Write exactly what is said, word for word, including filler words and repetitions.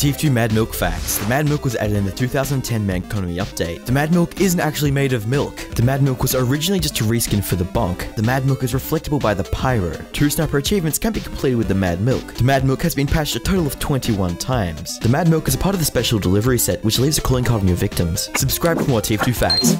T F two Mad Milk facts. The Mad Milk was added in the two thousand ten Man Economy update. The Mad Milk isn't actually made of milk. The Mad Milk was originally just a reskin for the Bonk. The Mad Milk is reflectable by the Pyro. Two sniper achievements can be completed with the Mad Milk. The Mad Milk has been patched a total of twenty-one times. The Mad Milk is a part of the special delivery set, which leaves a calling card on your victims. Subscribe for more T F two facts.